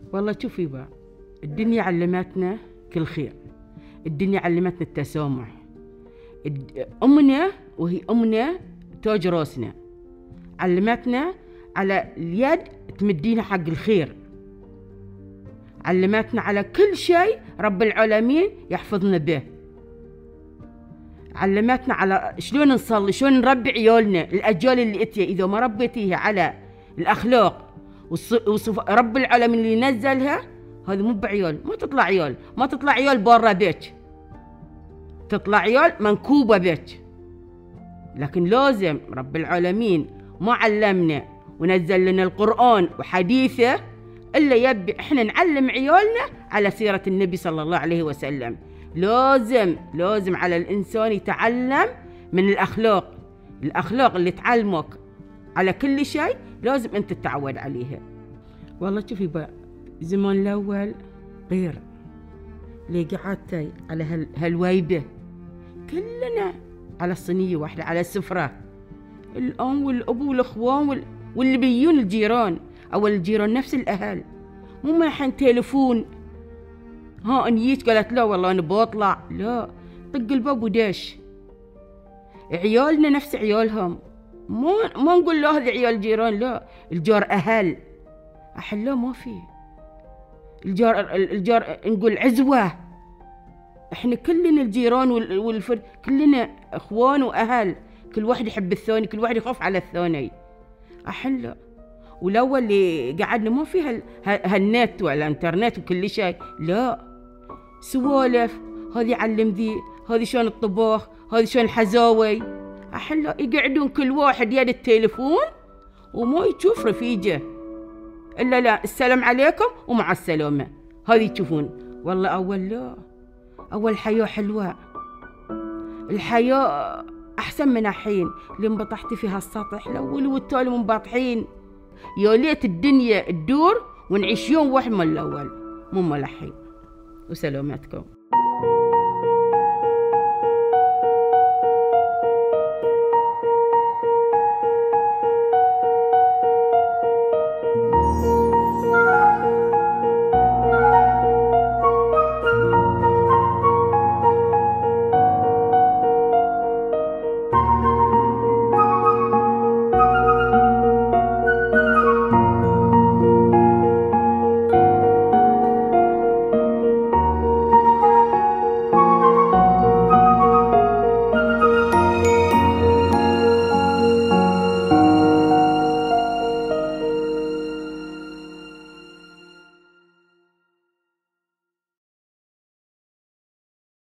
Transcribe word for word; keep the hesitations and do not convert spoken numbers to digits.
والله شوفي بقى، الدنيا علمتنا كل خير، الدنيا علمتنا التسامح. أمنا وهي أمنا توج راسنا، علمتنا على اليد تمدينا حق الخير، علمتنا على كل شيء رب العالمين يحفظنا به، علمتنا على شلون نصلي، شلون نربي عيالنا، الأجيال اللي اتيه إذا ما ربيتيها على الأخلاق وصف رب العالمين اللي نزلها، هذا مو بعيال، ما تطلع عيال، ما تطلع عيال برا بيت، تطلع عيال منكوبة بيت. لكن لازم رب العالمين ما علمنا ونزل لنا القرآن وحديثه إلا يبي إحنا نعلم عيالنا على سيرة النبي صلى الله عليه وسلم. لازم لازم على الإنسان يتعلم من الأخلاق، الأخلاق اللي تعلمك على كل شيء لازم أنت تتعود عليها. والله شوفي بقى، زمان الأول غير، اللي قعدتي على هال هالويبة كلنا على الصينية واحدة على السفرة، الأم والأبو والأخوان وال... واللي بيجون الجيران، أو الجيران نفس الأهل، مو ما الحين تليفون ها انيت قالت لا والله أنا بطلع، لا، طق الباب ودش. عيالنا نفس عيالهم، ما ما نقول لا هذا عيال جيران، لا، الجار أهل، أحلاه ما في الجار، الجار نقول عزوة، احنا كلنا الجيران والفرد كلنا اخوان واهل، كل واحد يحب الثاني، كل واحد يخاف على الثاني. احلى والاول اللي قعدنا ما في هالنت ولا الانترنت وكل شيء، لا، سوالف، هذه علم ذي، هذه شلون الطباخ، هذه شلون الحزاوي. احلى يقعدون كل واحد يد التليفون وما يشوف رفيجه الا لا السلام عليكم ومع السلامه، هذه تشوفون. والله اول لا، اول حياه حلوه، الحياه احسن من الحين اللي انبطحتي فيها السطح الاول والتالي منبطحين. يا ليت الدنيا تدور ونعيش يوم واحد من الاول مو من الحين. وسلامتكم.